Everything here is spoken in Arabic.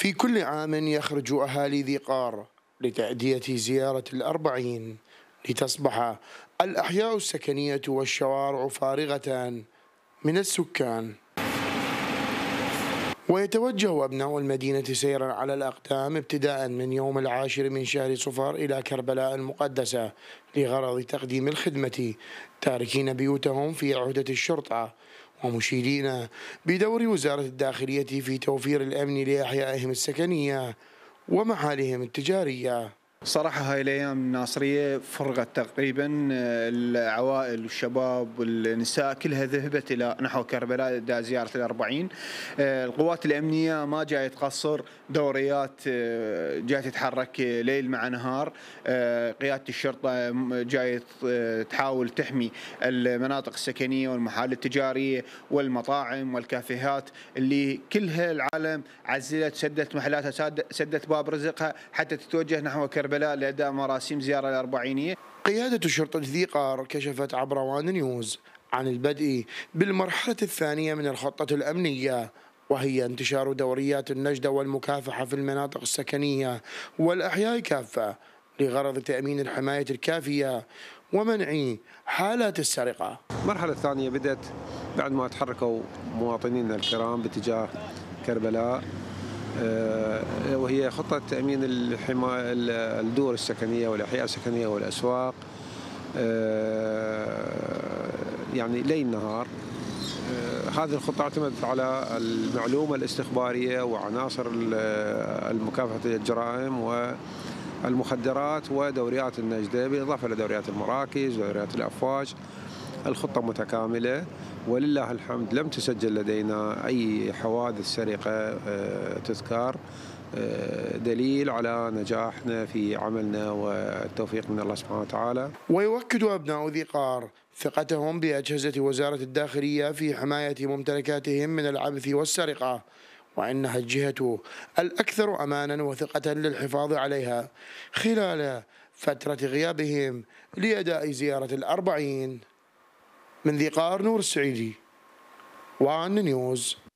في كل عام يخرج أهالي ذي قار لتأدية زيارة الأربعين لتصبح الأحياء السكنية والشوارع فارغة من السكان، ويتوجه أبناء المدينة سيرا على الأقدام ابتداء من يوم 10 من شهر صفر إلى كربلاء المقدسة لغرض تقديم الخدمة، تاركين بيوتهم في عهدة الشرطة ومشيدين بدور وزارة الداخلية في توفير الأمن لأحيائهم السكنية ومحالهم التجارية. صراحة هاي الأيام الناصرية فرغت تقريبا، العوائل والشباب والنساء كلها ذهبت إلى نحو كربلاء زيارة الأربعين. القوات الأمنية ما جاية تقصر، دوريات جاية تتحرك ليل مع نهار. قيادة الشرطة جاية تحاول تحمي المناطق السكنية والمحال التجارية والمطاعم والكافيهات اللي كلها العالم عزلت، سدت محلاتها، سدت باب رزقها حتى تتوجه نحو كربلاء لأداء مراسيم زيارة الأربعينية. قيادة شرطة ذي قار كشفت عبر وان نيوز عن البدء بالمرحلة الثانية من الخطة الأمنية، وهي انتشار دوريات النجدة والمكافحة في المناطق السكنية والأحياء كافة لغرض تأمين الحماية الكافية ومنع حالات السرقة. المرحلة الثانية بدأت بعد ما تحركوا مواطنينا الكرام باتجاه كربلاء، وهي خطة تأمين الدور السكنية والأحياء السكنية والأسواق، يعني ليل نهار. هذه الخطة اعتمدت على المعلومة الاستخبارية وعناصر المكافحة الجرائم والمخدرات ودوريات النجدة، بالإضافة لدوريات المراكز ودوريات الأفواج. الخطة متكاملة ولله الحمد، لم تسجل لدينا أي حوادث سرقة تذكر، دليل على نجاحنا في عملنا والتوفيق من الله سبحانه وتعالى. ويؤكد أبناء ذي قار ثقتهم بأجهزة وزارة الداخلية في حماية ممتلكاتهم من العبث والسرقة، وإنها الجهة الأكثر أمانا وثقة للحفاظ عليها خلال فترة غيابهم لأداء زيارة الأربعين. من ذي قار، نور السعيدي، وان نيوز.